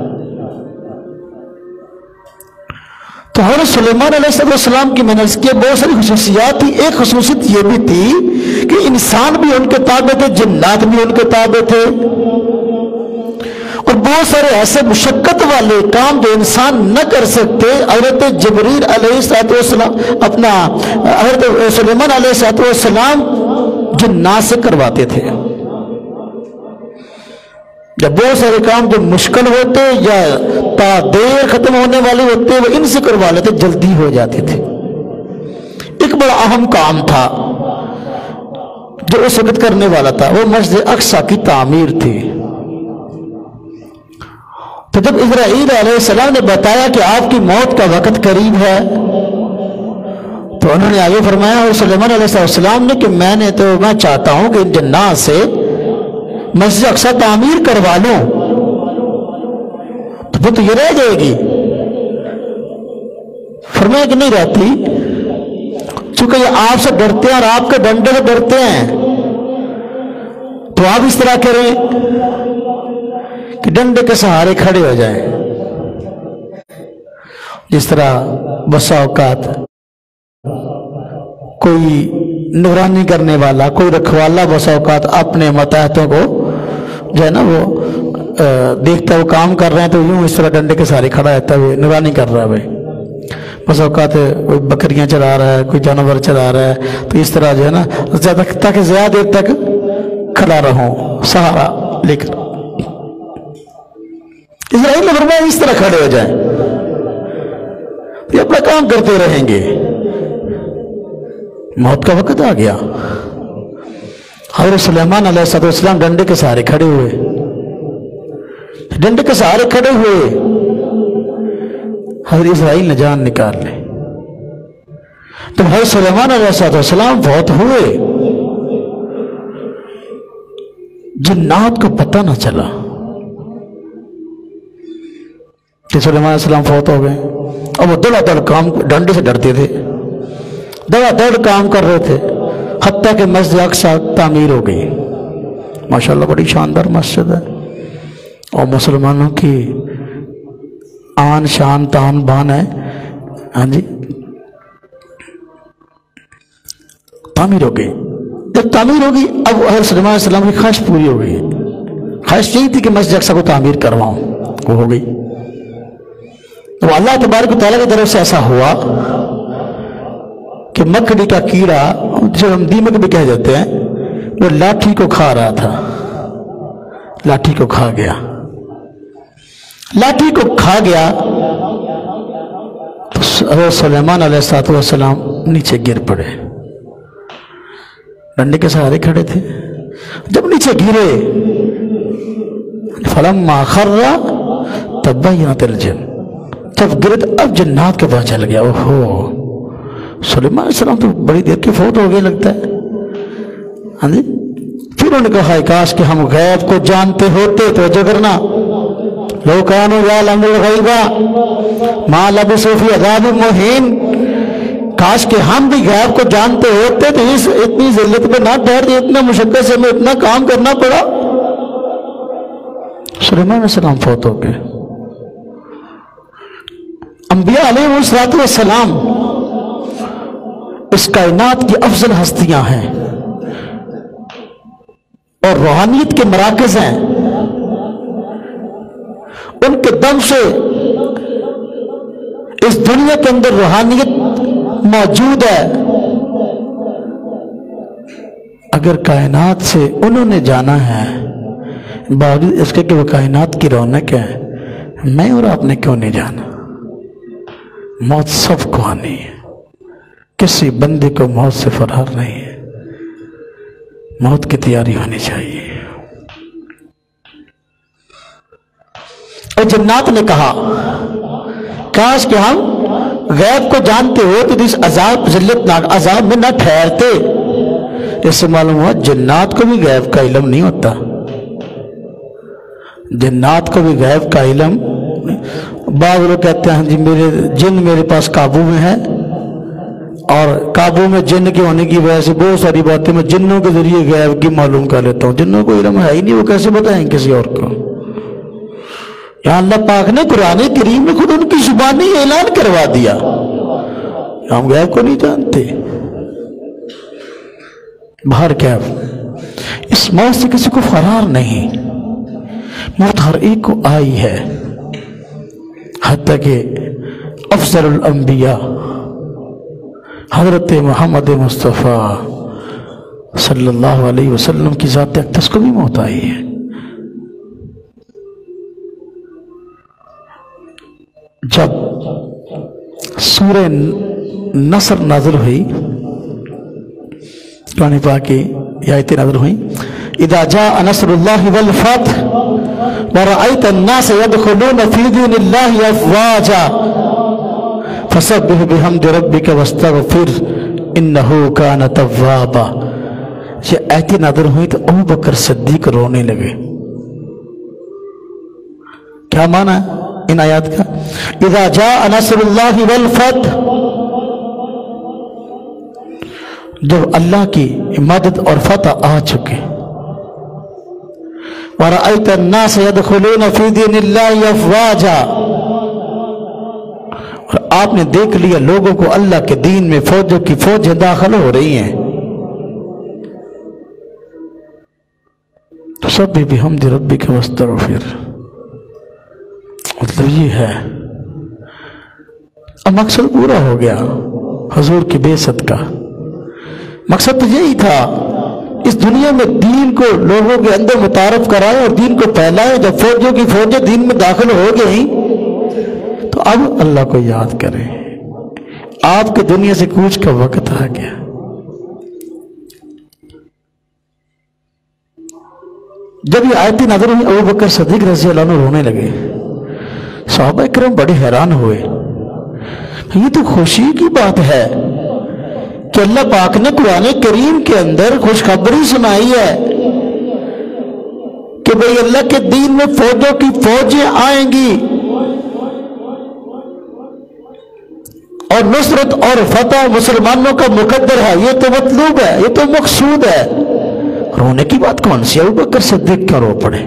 تو حضرت سلیمان علیہ السلام کی محنت کی بہت ساری خصوصیات تھی، ایک خصوصیت یہ بھی تھی کہ انسان بھی ان کے تابع تھے، جنات بھی ان کے تابع تھے، اور بہت سارے ایسے مشقت والے کام جو انسان نہ کر سکتے حضرت جبریل علیہ السلام اپنا حضرت سلیمان علیہ السلام جنات سے کرواتے تھے۔ جب بہت سارے کام جو مشکل ہوتے یا تا دیر ختم ہونے والے ہوتے وہ ان سے کروا لیتے، جلدی ہو جاتے تھے۔ ایک بڑا اہم کام تھا جو اس وقت کرنے والا تھا، وہ مسجد اقصی کی تعمیر تھی۔ تو جب اسرائیل علیہ السلام نے بتایا کہ آپ کی موت کا وقت قریب ہے تو انہوں نے آگے فرمایا اور سلیمان علیہ السلام نے کہ میں چاہتا ہوں کہ ان جنات سے مسجد اقصی تعمیر کروا لوں تو پھر تو یہ رہ جائے گی. فرمایا کہ نہیں رہتی، چونکہ یہ آپ سے ڈرتے ہیں اور آپ کے ڈنڈے سے ڈرتے ہیں، تو آپ اس طرح کریں کہ ڈنڈے کے سہارے کھڑے ہو جائیں. جس طرح بسا اوقات کوئی نگرانی کرنے والا، کوئی رکھوالا بسا اوقات اپنے ماتحتوں کو جو ہے نا وہ دیکھتا ہے وہ کام کر رہے ہیں تو یوں اس طرح ڈنڈے کے سہارے کھڑا رہتا ہے، وہ نگرانی کر رہا ہے. بھائی بس اوقات کوئی بکریاں چلا رہا ہے، کوئی جانور چلا رہا ہے، تو اس طرح جو ہے نا تاکہ زیادہ دیر تک کھڑا رہوں سہارا لے کر. اسرائیل نے فرمایا اس طرح کھڑے ہو جائیں، یہ اپنا کام کرتے رہیں گے. موت کا وقت آ گیا. حضرت سلیمان علیہ السلام ڈنڈے کے سہارے کھڑے ہوئے، ڈنڈے کے سہارے کھڑے ہوئے. حضرت اسرائیل نے جان نکال لی. تو حضرت سلیمان علیہ السلام فوت ہوئے، جنات کو پتہ نہ چلا کہ سلیمان علیہ السلام فوت ہو گئے. اب وہ دڑا دڑ کام، ڈنڈے سے ڈرتے تھے، دڑا دڑ کام کر رہے تھے، حتیٰ کہ مسجد اقصی تعمیر ہو گئی. ماشاءاللہ بڑی شاندار مسجد ہے اور مسلمانوں کی آن شان تان بان ہے. ہاں جی تعمیر ہو گئی. جب تعمیر ہو گئی اب حضرت سلیمان علیہ السلام کی خواہش پوری ہو گئی. خواہش یہی تھی کہ مسجد اقصی کو تعمیر کرواؤں، وہ ہو گئی. تو اللہ تبارک و تعالیٰ کی طرف سے ایسا ہوا کہ مکڑی کا کیڑا، جسے ہم دیمک بھی کہہ دیتے ہیں، وہ لاٹھی کو کھا رہا تھا. لاٹھی کو کھا گیا. لاٹھی کو کھا گیا تو حضرت سلیمان علیہ السلام نیچے گر پڑے. ڈنڈے کے سہارے کھڑے تھے. جب نیچے گرے فلما خر تبینت الجن، جب گرے تو اب جنات کے پاس چل گیا. اوہو سلیمان علیہ السلام تو بڑی دیر کے فوت ہو گئے لگتا ہے. ہاں جی پھر انہوں نے کہا کاش کہ ہم غیب کو جانتے ہوتے. توجہ کرنا، لو کانوا یعلمون الغیب ما لبثوا فی عذاب مہین. کاش کہ ہم بھی غیب کو جانتے ہوتے تو اس اتنی ذلت میں نہ ٹھہرتے، اتنا مشقت سے ہمیں اتنا کام کرنا پڑا. سلیمان علیہ السلام فوت ہو گئے. انبیاء علیہ السلام اس کائنات کی افضل ہستیاں ہیں اور روحانیت کے مراکز ہیں. ان کے دم سے اس دنیا کے اندر روحانیت موجود ہے. اگر کائنات سے انہوں نے جانا ہے، باوجود اس کے کہ وہ کائنات کی رونق ہے، میں اور آپ نے کیوں نہیں جانا؟ موت سب کو آنی ہے، کسی بندے کو موت سے فرار نہیں ہے. موت کی تیاری ہونی چاہیے. اور جنات نے کہا کاش کہ ہم غیب کو جانتے ہو تو اس عذاب ذلتناک عذاب میں نہ ٹھہرتے. اس سے معلوم ہوا جنات کو بھی غیب کا علم نہیں ہوتا. جنات کو بھی غیب کا علم. بعض لوگ کہتے ہیں جی میرے جن میرے پاس قابو میں ہے، اور قابو میں جن کے ہونے کی وجہ سے بہت ساری باتیں میں جنوں کے ذریعے غیب کی معلوم کر لیتا ہوں. جنوں کو علم ہے ہی نہیں، وہ کیسے بتائیں کسی اور کو؟ یہاں اللہ پاک نے قرآن کریم میں خود ان کی زبانی اعلان کروا دیا. ہم غیب کو نہیں جانتے. باہر کیا اس موت سے کسی کو فرار نہیں. موت ہر ایک کو آئی ہے، حتیٰ کہ افضل الانبیاء حضرت محمد مصطفیٰ صلی اللہ علیہ وسلم کی ذات اقدس کو بھی موت آئی ہے. جب سورہ نصر نازل ہوئی، قرآن پاک کی یہ آیتیں نازل ہوئیں، اذا جاء نصر اللہ والفتح ورأيت الناس يدخلون في دين الله افواجا فسبح بحمد ربك واستغفر انه كان توابا. یہ آیتیں نازل ہوئی تو ابو بکر صدیق رونے لگے۔ کیا معنی ہے ان آیات کا؟ اذا جاء نصر اللہ والفتح، جب اللہ کی مدد اور فتح آ چکے، وَرَأَيْتَ النَّاسَ يَدْخُلُونَ فِي دِينِ اللَّهِ أَفْوَاجًا، اور آپ نے دیکھ لیا لوگوں کو اللہ کے دین میں فوجوں کی فوجیں داخل ہو رہی ہیں، تو سبح بحمد ربک واستغفر، مطلب یہ ہے اب مقصد پورا ہو گیا حضور کی بعثت کا۔ مقصد تو یہی تھا اس دنیا میں دین کو لوگوں کے اندر متعارف کرائے اور دین کو پھیلائے۔ جب فوجوں کی فوجیں دین میں داخل ہو گئی تو اب اللہ کو یاد کریں۔ آپ کے دنیا سے کوچ کا وقت آ گیا۔ جب یہ آیتیں نازل ہوئی ابو بکر صدیق رضی اللہ عنہ رونے لگے۔ صحابہ کرام بڑے حیران ہوئے، یہ تو خوشی کی بات ہے کہ اللہ پاک نے قرآن کریم کے اندر خوشخبری سنائی ہے کہ بھئی اللہ کے دین میں فوجوں کی فوجیں آئیں گی اور نصرت اور فتح مسلمانوں کا مقدر ہے، یہ تو مطلوب ہے، یہ تو مقصود ہے۔ رونے کی بات کون سی؟ ابو بکر صدیق کیا رو پڑے؟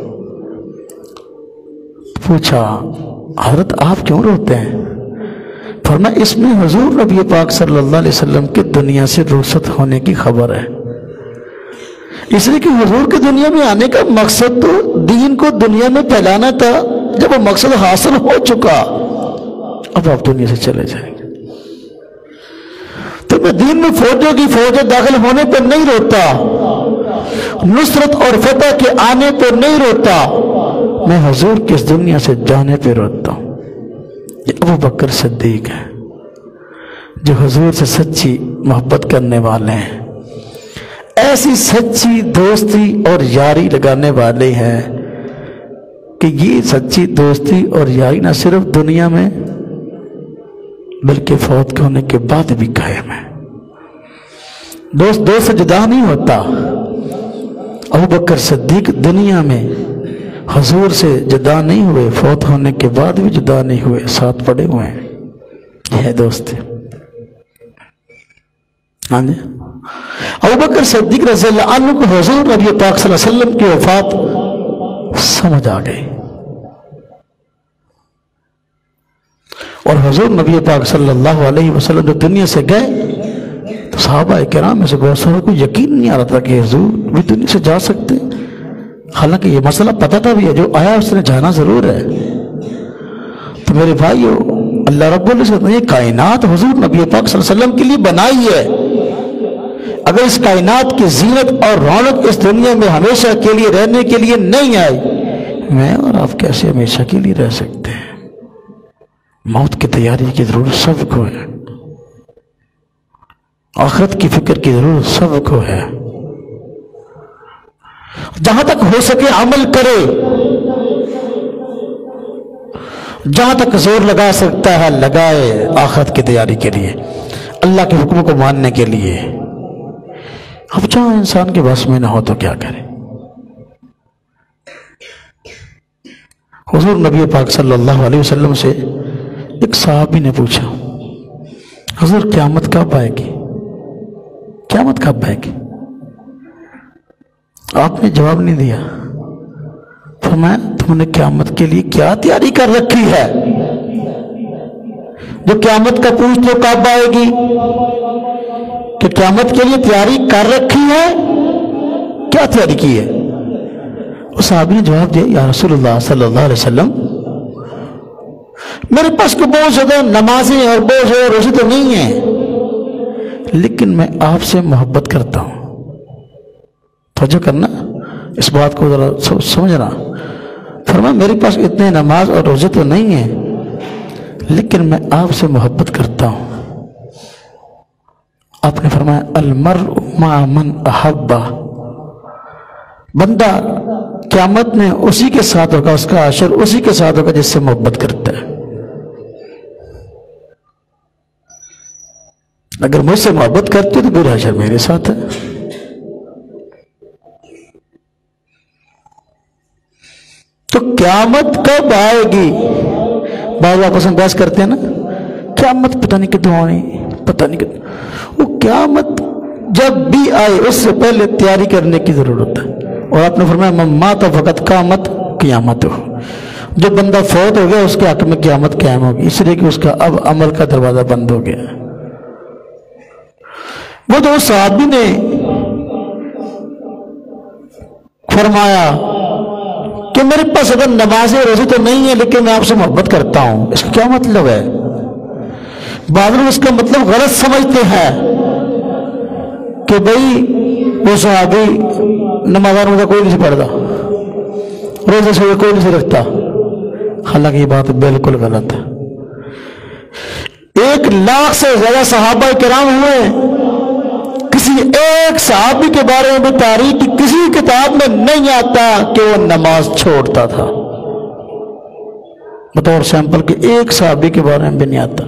پوچھا حضرت آپ کیوں روتے ہیں؟ فرمایا اس میں حضور نبی پاک صلی اللہ علیہ وسلم کے دنیا سے رخصت ہونے کی خبر ہے، اس لیے کہ حضور کے دنیا میں آنے کا مقصد تو دین کو دنیا میں پھیلانا تھا۔ جب وہ مقصد حاصل ہو چکا اب آپ دنیا سے چلے جائیں گے۔ تو میں دین میں فوجوں کی فوجیں داخل ہونے پر نہیں روتا، نصرت اور فتح کے آنے پر نہیں روتا، میں حضور کی اس دنیا سے جانے پہ روتا ہوں۔ یہ ابو بکر صدیق ہے جو حضور سے سچی محبت کرنے والے ہیں، ایسی سچی دوستی اور یاری لگانے والے ہیں کہ یہ سچی دوستی اور یاری نہ صرف دنیا میں بلکہ فوت ہونے کے بعد بھی قائم ہے۔ دوست سے جدا نہیں ہوتا۔ ابو بکر صدیق دنیا میں حضور سے جدا نہیں ہوئے، فوت ہونے کے بعد بھی جدا نہیں ہوئے، ساتھ پڑے ہوئے ہیں۔ یہ ہے دوست۔ ہاں جی، ابو بکر صدیق رضی اللہ عنہ کو حضور نبی پاک صلی اللہ علیہ وسلم کی وفات سمجھ آ گئی، اور حضور نبی پاک صلی اللہ علیہ وسلم جو دنیا سے گئے تو صحابہ کرام میں سے بہت ساروں کو یقین نہیں آ رہا تھا کہ حضور بھی دنیا سے جا سکتے، حالانکہ یہ مسئلہ پتہ تھا بھی ہے جو آیا اس نے جانا ضرور ہے۔ تو میرے بھائیو، اللہ رب العزت نے یہ کائنات حضور نبی پاک صلی اللہ علیہ وسلم کے لیے بنائی ہے۔ اگر اس کائنات کی زینت اور رونق اس دنیا میں ہمیشہ کے لیے رہنے کے لیے نہیں آئی، میں اور آپ کیسے ہمیشہ کے لیے رہ سکتے ہیں؟ موت کی تیاری کی ضرورت سب کو ہے، آخرت کی فکر کی ضرورت سب کو ہے۔ جہاں تک ہو سکے عمل کرے، جہاں تک زور لگا سکتا ہے لگائے آخرت کی تیاری کے لیے، اللہ کے حکم کو ماننے کے لیے۔ اب جہاں انسان کے بس میں نہ ہو تو کیا کرے؟ حضور نبی پاک صلی اللہ علیہ وسلم سے ایک صحابی نے پوچھا، حضور قیامت کب آئے گی؟ قیامت کب آئے گی؟ آپ نے جواب نہیں دیا۔ فرمایا تم نے قیامت کے لیے کیا تیاری کر رکھی ہے؟ جو قیامت کا پوچھ تو کب آئے گی، کہ قیامت کے لیے تیاری کر رکھی ہے، کیا تیاری کی ہے؟ اس صحابی نے جواب دیا، یا رسول اللہ صلی اللہ علیہ وسلم، میرے پاس کو بہت زیادہ نمازیں اور بہت زیادہ روزے تو نہیں ہیں، لیکن میں آپ سے محبت کرتا ہوں۔ توجہ کرنا، اس بات کو ذرا سمجھنا۔ فرمایا میرے پاس اتنے نماز اور روزے تو نہیں ہیں، لیکن میں آپ سے محبت کرتا ہوں۔ آپ نے فرمایا المرء مع من احبہ، بندہ قیامت میں اسی کے ساتھ ہوگا، اس کا حشر اسی کے ساتھ ہوگا جس سے محبت کرتا ہے۔ اگر مجھ سے محبت کرتے تو پھر حشر میرے ساتھ ہے۔ قیامت کب آئے گی؟ بعض آپس میں بحث کرتے ہیں نا، قیامت پتہ نہیں کتنا آئے، پتہ نہیں کتنا۔ وہ قیامت جب بھی آئے اس سے پہلے تیاری کرنے کی ضرورت ہے۔ اور آپ نے فرمایا من مات فقط قامت قیامت ہو، جو بندہ فوت ہو گیا اس کے حق میں قیامت قائم ہوگی، اس لیے کہ اس کا اب عمل کا دروازہ بند ہو گیا۔ وہ تو صحابی نے فرمایا کہ میرے پاس اگر نماز روزی تو نہیں ہے لیکن میں آپ سے محبت کرتا ہوں، اس کا کیا مطلب ہے؟ بعض لوگ اس کا مطلب غلط سمجھتے ہیں کہ بھئی وہ صحابی نماز روزہ کوئی نہیں پڑھتا، روزے سے کوئی نہیں رکھتا، حالانکہ یہ بات بالکل غلط ہے۔ 1,00,000 سے زیادہ صحابہ کرام ہوئے، کسی ایک صحابی کے بارے میں بھی تاریخ کی کسی کتاب میں نہیں آتا کہ وہ نماز چھوڑتا تھا، بطور سیمپل کہ ایک صحابی کے بارے میں بھی نہیں آتا۔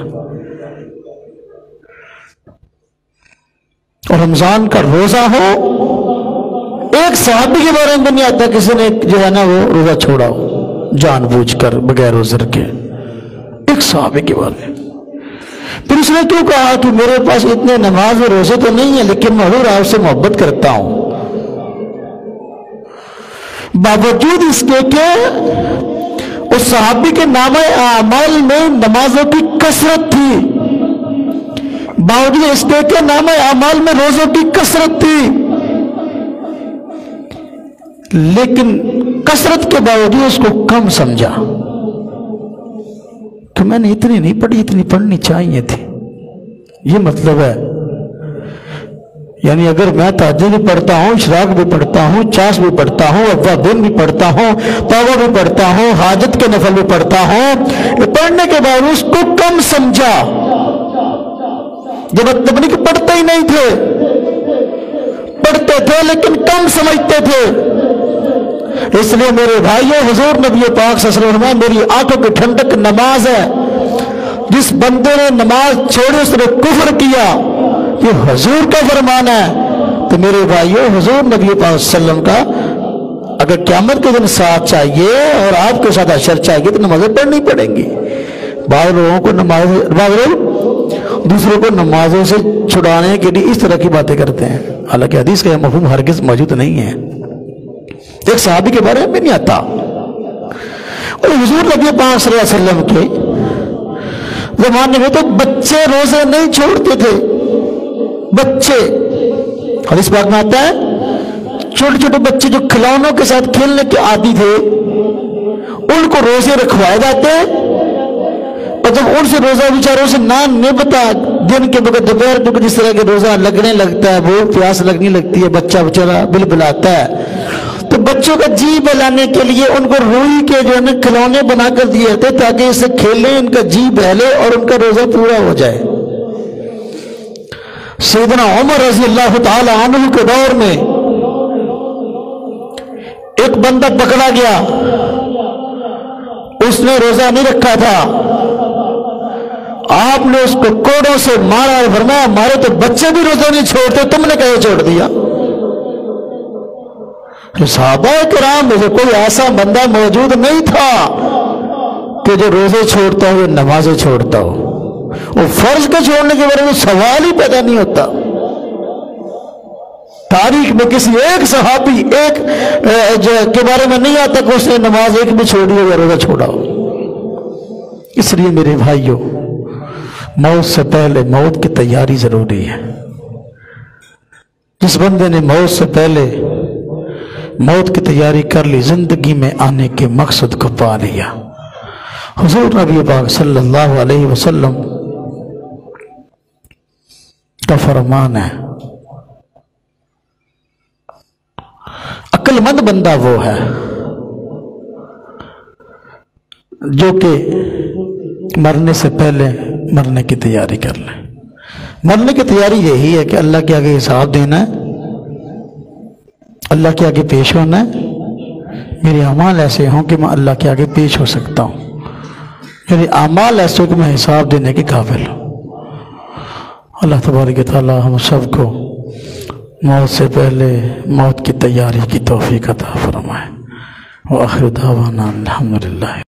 اور رمضان کا روزہ ہو، ایک صحابی کے بارے میں بھی نہیں آتا کسی نے جو ہے نا وہ روزہ چھوڑا ہو جان بوجھ کر بغیر عذر کے، ایک صحابی کے بارے میں۔ پھر اس نے کیوں کہا کہ میرے پاس اتنے نماز و روزے تو نہیں ہیں لیکن میں حضور آپ سے محبت کرتا ہوں، باوجود اس کے کہ اس صحابی کے نامہ اعمال میں نمازوں کی کثرت تھی، باوجود اس کے کہ نامہ اعمال میں روزوں کی کثرت تھی، لیکن کثرت کے باوجود اس کو کم سمجھا کہ میں نے اتنی نہیں پڑھی، اتنی پڑھنی چاہیے تھی۔ یہ مطلب ہے، یعنی اگر میں تہجد بھی پڑھتا ہوں، اشراق بھی پڑھتا ہوں، چاش بھی پڑھتا ہوں، اوابین بھی پڑھتا ہوں، توبہ بھی پڑھتا ہوں، حاجت کے نفل بھی پڑھتا ہوں، پڑھنے کے باوجود اس کو کم سمجھا، جب تبلیغ پڑھتے ہی نہیں تھے، پڑھتے تھے لیکن کم سمجھتے تھے۔ اس لیے میرے بھائیوں، حضور نبی پاک صلی اللہ علیہ وسلم میری آنکھوں کی ٹھنڈک نماز ہے، جس بندے نے نماز چھوڑی اس نے کفر کیا، یہ حضور کا فرمان ہے۔ تو میرے بھائیوں، حضور نبی پاک صلی اللہ علیہ وسلم کا اگر قیامت کے دن ساتھ چاہیے اور آپ کے ساتھ اشر چاہیے تو نمازیں پڑھنی پڑیں گی۔ بعض لوگوں کو بعض لوگ دوسروں کو نمازوں سے چھڑانے کے لیے اس طرح کی باتیں کرتے ہیں، حالانکہ حدیث کا یہ مفہوم ہرگز موجود نہیں ہے، ایک صحابی کے بارے میں نہیں آتا۔ اور حضور نبی پاک صلی اللہ علیہ وسلم کے زمانے میں تو بچے روزے نہیں چھوڑتے تھے، بچے، حدیث پاک میں آتا ہے چھوٹے چھوٹے بچے جو کھلونوں کے ساتھ کھیلنے کے عادی تھے ان کو روزے رکھوائے جاتے، اور جب ان سے روزہ بیچاروں سے نہ نبھتا، دن کے وقت دوپہر کو جس طرح کے روزہ لگنے لگتا ہے، بھوک پیاس لگنے لگتی ہے، بچہ بیچارہ بلبلاتا ہے، تو بچوں کا جی بہلانے کے لیے ان کو روئی کے جو ہے نا کھلونے بنا کر دیے جاتے تاکہ اسے کھیلیں، ان کا جی بہلے اور ان کا روزہ پورا ہو جائے۔ سیدنا عمر رضی اللہ تعالی عنہ کے دور میں ایک بندہ پکڑا گیا، اس نے روزہ نہیں رکھا تھا، آپ نے اس کو کوڑوں سے مارا اور فرمایا ہمارے تو بچے بھی روزہ نہیں چھوڑتے، تم نے کہے چھوڑ دیا؟ صحابہ کرام میں سے کوئی ایسا بندہ موجود نہیں تھا کہ جو روزے چھوڑتا ہو یا نمازیں چھوڑتا ہو، وہ فرض کے چھوڑنے کے بارے میں سوال ہی پیدا نہیں ہوتا۔ تاریخ میں کسی ایک صحابی ایک کے بارے میں نہیں آتا کہ اس نے نماز ایک بھی چھوڑی ہو یا روزہ چھوڑا ہو۔ اس لیے میرے بھائیوں، موت سے پہلے موت کی تیاری ضروری ہے۔ جس بندے نے موت سے پہلے موت کی تیاری کر لی، زندگی میں آنے کے مقصد کو پا لیا۔ حضور نبی پاک صلی اللہ علیہ وسلم کا فرمان ہے، عقل مند بندہ وہ ہے جو کہ مرنے سے پہلے مرنے کی تیاری کر لے۔ مرنے کی تیاری یہی ہے کہ اللہ کے آگے حساب دینا ہے، اللہ کے آگے پیش ہونا ہے، میرے اعمال ایسے ہوں کہ میں اللہ کے آگے پیش ہو سکتا ہوں، میرے اعمال ایسے ہوں کہ میں حساب دینے کے قابل ہوں۔ اللہ تبارک و تعالی ہم سب کو موت سے پہلے موت کی تیاری کی توفیق عطا فرمائے۔ وآخر دعوانا الحمدللہ.